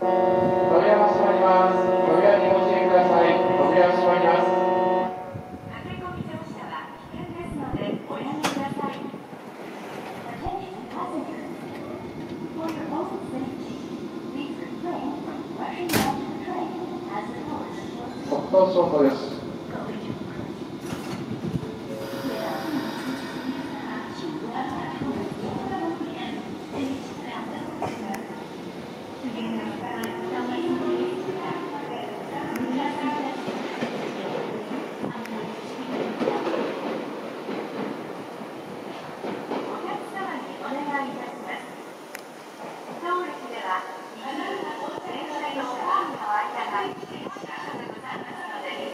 扉が閉まります。扉にご注意ください。扉が閉まります。 駆け込み乗車は危険ですのでおやめください。Attention passengers. For your own safety, please refrain from rushing onto the train as the doors are closed. 速報ショートです。